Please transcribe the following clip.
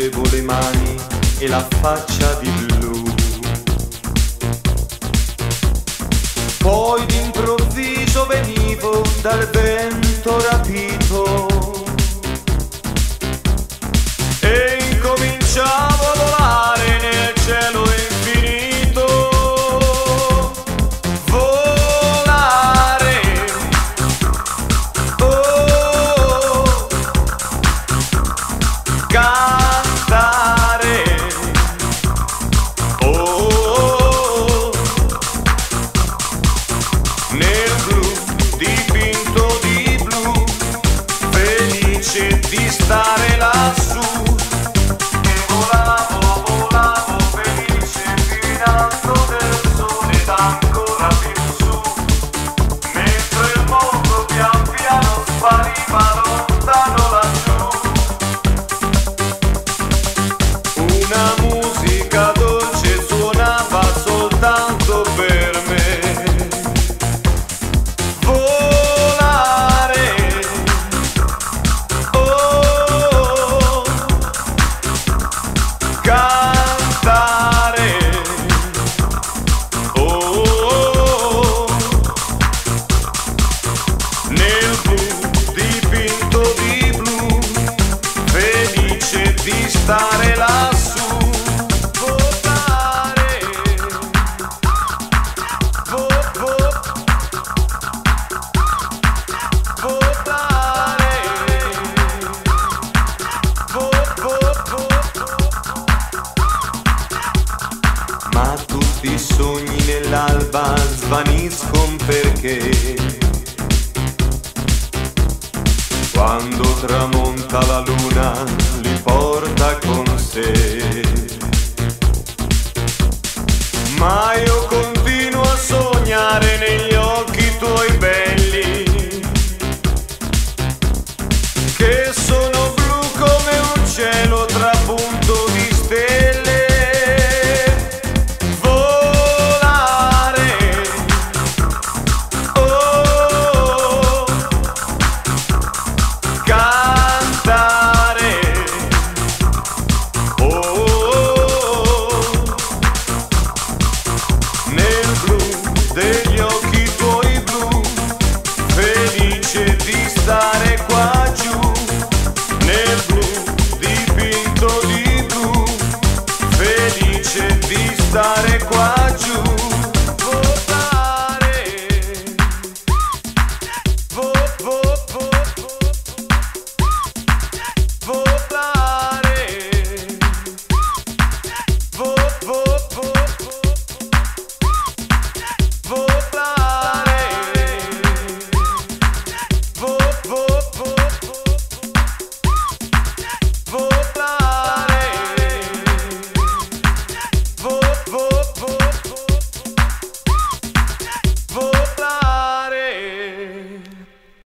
stringevo le mani e la faccia di blu. Poi d'improvviso venivo dal vento rapito e incominciavo a volare nel cielo infinito. Volare, oh, cantare, oh, nel blu, dipinto di blu, felice di stare lassù. E volavo, volavo, felice fino in alto del sole ed ancora più su, mentre il mondo pian piano spariva lontano laggiù. Una musica dolce suonava soltanto per me. Volare, oh, cantare, oh, nel blu, dipinto di blu, felice di stare lassù. Volare, volare, ma tutti i sogni nell'alba svaniscono perché quando tramonta la luna li porta con sé. Ma io continuo a sognare negli occhi tuoi belli, che sono blu come un cielo trapunto di stelle. Volare, oh, cantare, oh, nel blu degli occhi tuoi blu, felice di stare qua giù. Nel blu, dipinto di blu, felice di stare qua